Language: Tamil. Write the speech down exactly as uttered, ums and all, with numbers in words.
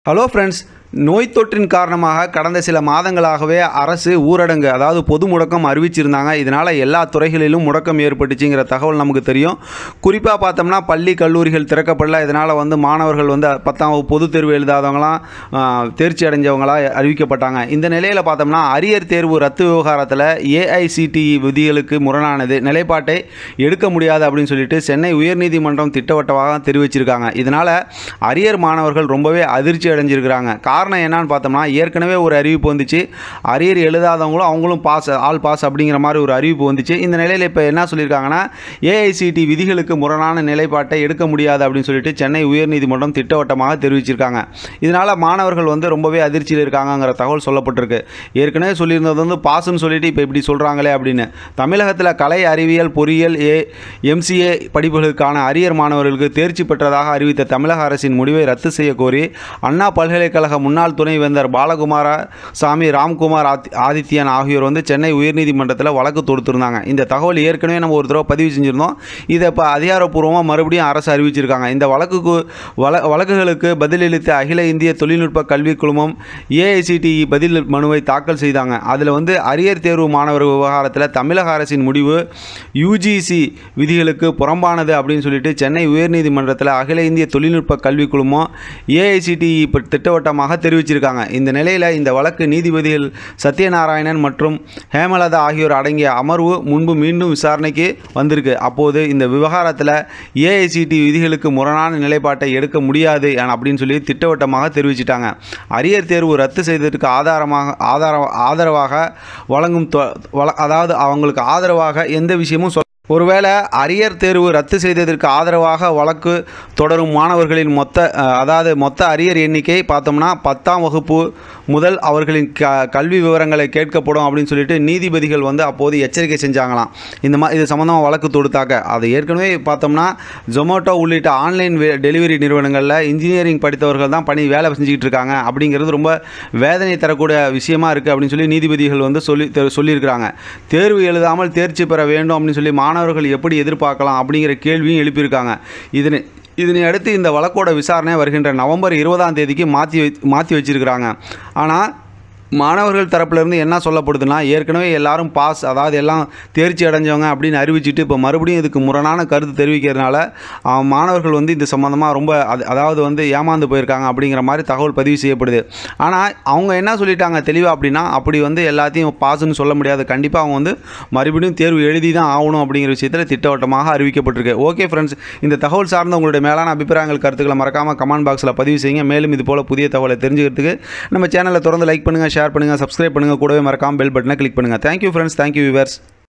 ஹலோ ஃப்ரெண்ட்ஸ், நோய் தொற்றின் காரணமாக கடந்த சில மாதங்களாகவே அரசு ஊரடங்கு அதாவது பொது முடக்கம் அறிவிச்சிருந்தாங்க. இதனால் எல்லா துறைகளிலும் முடக்கம் ஏற்பட்டுச்சுங்கிற தகவல் நமக்கு தெரியும். குறிப்பாக பார்த்தோம்னா பள்ளி கல்லூரிகள் திறக்கப்படல. இதனால் வந்து மாணவர்கள் வந்து பத்தாம் வகுப்பு பொதுத் தேர்வு எழுதாதவங்களாம் தேர்ச்சி அடைஞ்சவங்களாக அறிவிக்கப்பட்டாங்க. இந்த நிலையில் பார்த்தோம்னா அரியர் தேர்வு ரத்து விவகாரத்தில் ஏஐசிடிஇ விதிகளுக்கு முரணானது நிலைப்பாட்டை எடுக்க முடியாது அப்படின்னு சொல்லிட்டு சென்னை உயர்நீதிமன்றம் திட்டவட்டமாக தெரிவிச்சிருக்காங்க. இதனால் அரியர் மாணவர்கள் ரொம்பவே அதிர்ச்சி அடைஞ்சிருக்கிறாங்க. காரணம் என்னன்னு பார்த்தோம்னா, ஏற்கனவே ஒரு அறிவிப்பு வந்துச்சு, அரியர் எழுதாதவங்களும் அவங்களும் பாஸ் ஆல் பாஸ் அப்படிங்கிற மாதிரி ஒரு அறிவிப்பு வந்துச்சு. இந்த நிலையில் இப்போ என்ன சொல்லியிருக்காங்கன்னா, ஏஐசிடி விதிகளுக்கு முரணான நிலைப்பாட்டை எடுக்க முடியாது அப்படின்னு சொல்லிட்டு சென்னை உயர்நீதிமன்றம் திட்டவட்டமாக தெரிவிச்சிருக்காங்க. இதனால் மாணவர்கள் வந்து ரொம்பவே அதிர்ச்சியில் இருக்காங்கிற தகவல் சொல்லப்பட்டிருக்கு. ஏற்கனவே சொல்லியிருந்தது வந்து பாஸ்ன்னு சொல்லிட்டு இப்போ இப்படி சொல்கிறாங்களே அப்படின்னு. தமிழகத்தில் கலை, அறிவியல், பொறியியல், ஏ எம்சிஏ படிப்புகளுக்கான அரியர் மாணவர்களுக்கு தேர்ச்சி பெற்றதாக அறிவித்த தமிழக அரசின் முடிவை ரத்து செய்ய கோரி அண்ணா பல்கலைக்கழக முன்னாள் துணைவேந்தர் பாலகுமார சாமி, ராம்குமார் ஆதித்யன் ஆகியோர் வந்து சென்னை உயர்நீதிமன்றத்தில் வழக்கு தொடுத்திருந்தாங்க. இந்த தகவல் ஏற்கனவே நம்ம ஒரு தடவை பதிவு செஞ்சுருந்தோம். இதை இப்போ அதிகாரப்பூர்வமாக மறுபடியும் அரசு அறிவிச்சிருக்காங்க. இந்த வழக்குக்கு வழ வழக்குகளுக்கு பதிலளித்த அகில இந்திய தொழில்நுட்ப கல்விக் குழுமம் ஏஐசிடிஇ பதில் மனுவை தாக்கல் செய்தாங்க. அதில் வந்து அரியர் தேர்வு மாணவர் விவகாரத்தில் தமிழக அரசின் முடிவு யூஜிசி விதிகளுக்கு புறம்பானது அப்படின்னு சொல்லிட்டு சென்னை உயர்நீதிமன்றத்தில் அகில இந்திய தொழில்நுட்ப கல்விக் குழுமம் ஏஐசிடிஇ திட்டவட்டமாக தெரிவிச்சிருக்காங்க. இந்த நிலையில் இந்த வழக்கு நீதிபதிகள் சத்யநாராயணன் மற்றும் ஹேமலதா ஆகியோர் அடங்கிய அமர்வு முன்பு மீண்டும் விசாரணைக்கு வந்திருக்கு. அப்போது இந்த விவகாரத்தில் ஏஐசிடி விதிகளுக்கு முரணான நிலைப்பாட்டை எடுக்க முடியாது அப்படின்னு சொல்லி திட்டவட்டமாக தெரிவிச்சிட்டாங்க. அரியர் தேர்வு ரத்து செய்ததற்கு ஆதாரமாக ஆதார ஆதரவாக வழங்கும் அதாவது அவங்களுக்கு ஆதரவாக எந்த விஷயமும் சொல்ல ஒருவேளை அரியர் தேர்வு ரத்து செய்ததற்கு ஆதரவாக வழக்கு தொடரும் மாணவர்களின் மொத்த அதாவது மொத்த அரியர் எண்ணிக்கை பார்த்தோம்னா பத்தாம் வகுப்பு முதல் அவர்களின் க கல்வி விவரங்களை கேட்கப்படும் அப்படின்னு சொல்லிட்டு நீதிபதிகள் வந்து அப்போது எச்சரிக்கை செஞ்சாங்களாம். இந்த மாதிரி இது சம்மந்தமாக வழக்கு தொடுத்தாக்க அது ஏற்கனவே பார்த்தோம்னா ஜொமேட்டோ உள்ளிட்ட ஆன்லைன் டெலிவரி நிறுவனங்களில் இன்ஜினியரிங் படித்தவர்கள் தான் பணி வேலை செஞ்சுக்கிட்டு இருக்காங்க. அப்படிங்கிறது ரொம்ப வேதனை தரக்கூடிய விஷயமா இருக்குது அப்படின்னு சொல்லி நீதிபதிகள் வந்து சொல்லி சொல்லியிருக்கிறாங்க. தேர்வு எழுதாமல் தேர்ச்சி பெற வேண்டும் அப்படின்னு சொல்லி மாணவர்கள் எப்படி எதிர்பார்க்கலாம் அப்படிங்கிற கேள்வியும் எழுப்பியிருக்காங்க. இதனை இதனை அடுத்து இந்த வழக்கோட விசாரணை வருகின்ற நவம்பர் இருபதாம் தேதிக்கு மாற்றி மாற்றி வச்சிருக்கிறாங்க. ஆனால் மாணவர்கள் தரப்பிலிருந்து என்ன சொல்லப்படுதுன்னா, ஏற்கனவே எல்லாரும் பாஸ் அதாவது எல்லாம் தேர்ச்சி அடைஞ்சவங்க அப்படின்னு அறிவிச்சிட்டு இப்போ மறுபடியும் இதுக்கு முரணான கருத்து தெரிவிக்கிறதுனால மாணவர்கள் வந்து இது சம்மந்தமாக ரொம்ப அது அதாவது வந்து ஏமாந்து போயிருக்காங்க அப்படிங்கிற மாதிரி தகவல் பதிவு செய்யப்படுது. ஆனால் அவங்க என்ன சொல்லிட்டாங்க தெளிவாக அப்படின்னா, அப்படி வந்து எல்லாத்தையும் பாஸ்ன்னு சொல்ல முடியாது, கண்டிப்பாக அவங்க வந்து மறுபடியும் தேர்வு எழுதி தான் ஆகணும் அப்படிங்கிற விஷயத்தில் திட்டவட்டமாக அறிவிக்கப்பட்டிருக்கு. ஓகே ஃப்ரெண்ட்ஸ், இந்த தகவல் சார்ந்த உங்களுடைய மேலான அபிப்பிராயங்கள் கருத்துக்களை மறக்காமல் கமெண்ட் பாக்ஸில் பதிவு செய்யுங்க. மேலும் இது போல் புதிய தகவலை தெரிஞ்சுக்கிறதுக்கு நம்ம சேனலை தொடர்ந்து லைக் பண்ணுங்கள், ஷேர் பண்ணுங்கள், சப்ஸ்கிரைப் பண்ணுங்கள், கூடவே மறக்காமல் பெல் பட்டனை கிளிக் பண்ணுங்கள். Thank you friends, thank you viewers.